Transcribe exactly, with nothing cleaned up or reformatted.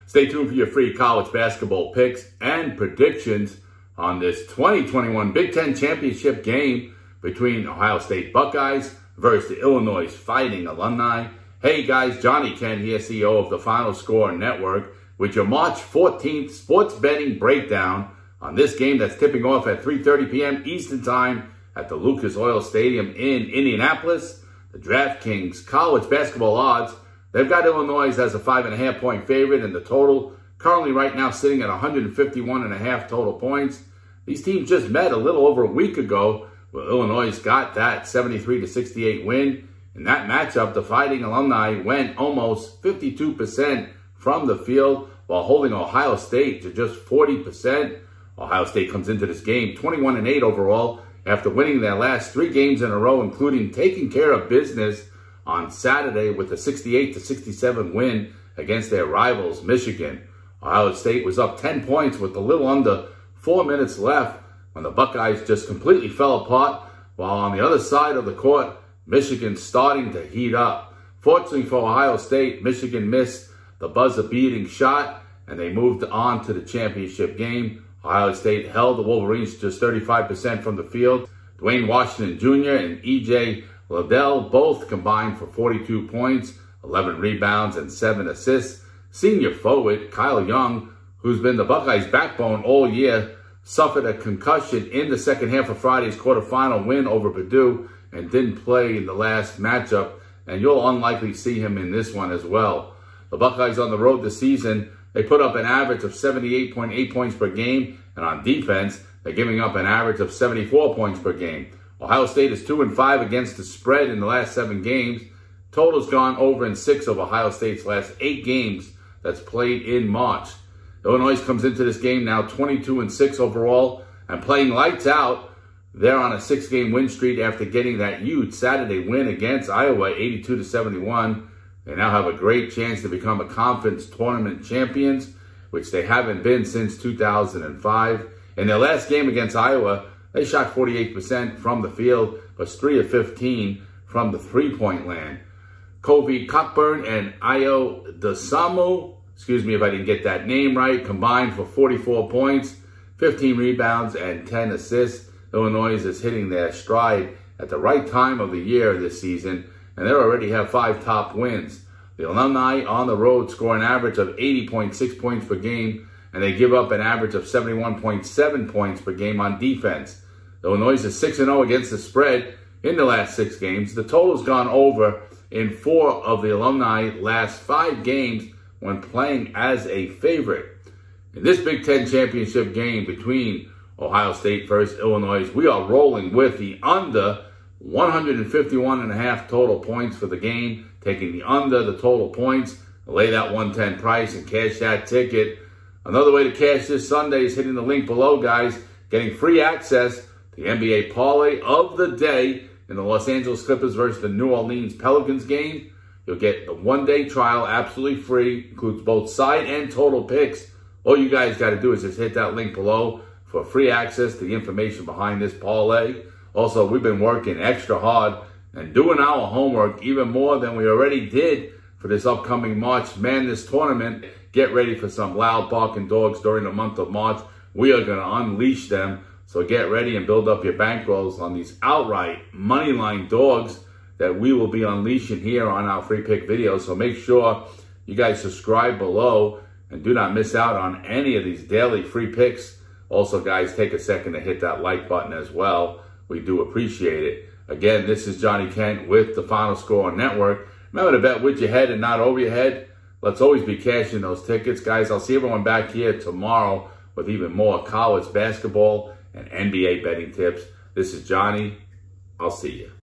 Stay tuned for your free college basketball picks and predictions on this twenty twenty-one Big Ten Championship game between Ohio State Buckeyes versus the Illinois Fighting Illini. Hey guys, Johnny Kent here, C E O of the Final Score Network, with your March fourteenth sports betting breakdown on this game that's tipping off at three thirty p m Eastern Time at the Lucas Oil Stadium in Indianapolis. The Draftkings College Basketball odds, they've got Illinois as a five and a half point favorite, and the total currently right now sitting at one hundred fifty-one and a half total points. These teams just met a little over a week ago, where Illinois got that seventy-three to sixty-eight win. In that matchup, the Fighting Illini went almost fifty-two percent from the field while holding Ohio State to just forty percent. Ohio State comes into this game twenty-one and eight overall after winning their last three games in a row, including taking care of business on Saturday with a sixty-eight to sixty-seven win against their rivals, Michigan. Ohio State was up ten points with a little under four minutes left when the Buckeyes just completely fell apart, while on the other side of the court, Michigan's starting to heat up. Fortunately for Ohio State, Michigan missed the buzzer-beating shot, and they moved on to the championship game. Ohio State held the Wolverines to just thirty-five percent from the field. Dwayne Washington Junior and E J Liddell both combined for forty-two points, eleven rebounds, and seven assists. Senior forward Kyle Young, who's been the Buckeyes' backbone all year, suffered a concussion in the second half of Friday's quarterfinal win over Purdue and didn't play in the last matchup, and you'll unlikely see him in this one as well. The Buckeyes on the road this season, they put up an average of seventy-eight point eight points per game, and on defense, they're giving up an average of seventy-four points per game. Ohio State is two and five against the spread in the last seven games. Total's gone over in six of Ohio State's last eight games that's played in March. Illinois comes into this game now twenty-two and six overall and playing lights out. They're on a six-game win streak after getting that huge Saturday win against Iowa, eighty-two to seventy-one. They now have a great chance to become a conference tournament champions, which they haven't been since two thousand five. In their last game against Iowa, they shot forty-eight percent from the field, but three of fifteen from the three-point land. Kobe Cockburn and Ayo Dosunmu, excuse me if I didn't get that name right, combined for forty-four points, fifteen rebounds, and ten assists. Illinois is hitting their stride at the right time of the year this season, and they already have five top wins. The Alumni on the road score an average of eighty point six points per game, and they give up an average of seventy-one point seven points per game on defense. Illinois is six and oh against the spread in the last six games. The total's gone over in four of the Alumni last five games when playing as a favorite. In this Big Ten championship game between Ohio State versus Illinois, we are rolling with the under one hundred fifty-one and a half total points for the game, taking the under the total points, lay that one ten price and cash that ticket. Another way to cash this Sunday is hitting the link below, guys, getting free access to the N B A parlay of the day in the Los Angeles Clippers versus the New Orleans Pelicans game. You'll get the one-day trial absolutely free, includes both side and total picks. All you guys got to do is just hit that link below for free access to the information behind this parlay. Also, we've been working extra hard and doing our homework even more than we already did for this upcoming March Madness tournament. Get ready for some loud barking dogs during the month of March. We are going to unleash them. So get ready and build up your bankrolls on these outright moneyline dogs that we will be unleashing here on our free pick videos. So make sure you guys subscribe below and do not miss out on any of these daily free picks. Also, guys, take a second to hit that like button as well. We do appreciate it. Again, this is Johnny Kent with the Final Score Network. Remember to bet with your head and not over your head. Let's always be cashing those tickets, guys. I'll see everyone back here tomorrow with even more college basketball and N B A betting tips. This is Johnny. I'll see you.